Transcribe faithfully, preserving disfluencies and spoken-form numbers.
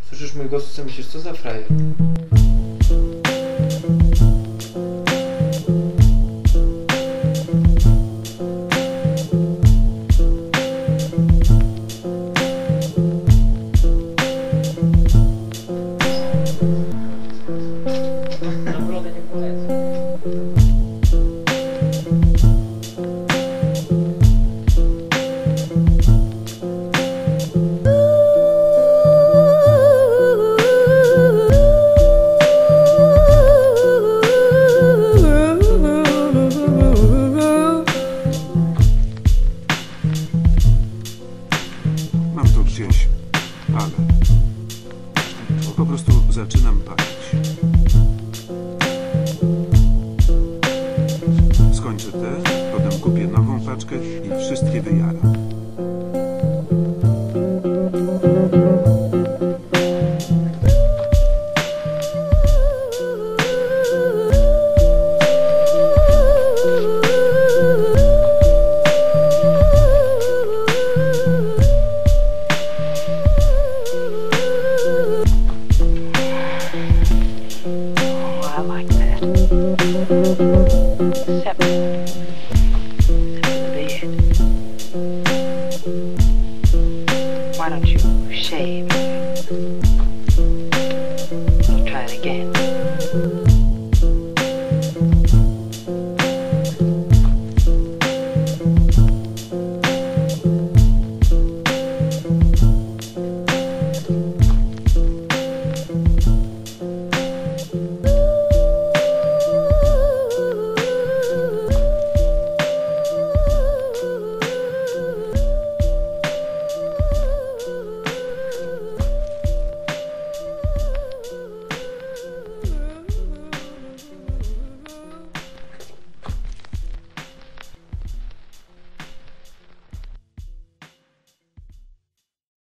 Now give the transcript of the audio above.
Słyszysz mój głos, co myślisz, co za frajer? Mam to gdzieś, ale po prostu zaczynam palić. Skończę tę, potem kupię nową paczkę i wszystkie wyjaram. I like that. Except, except in the bed. Why don't you shave?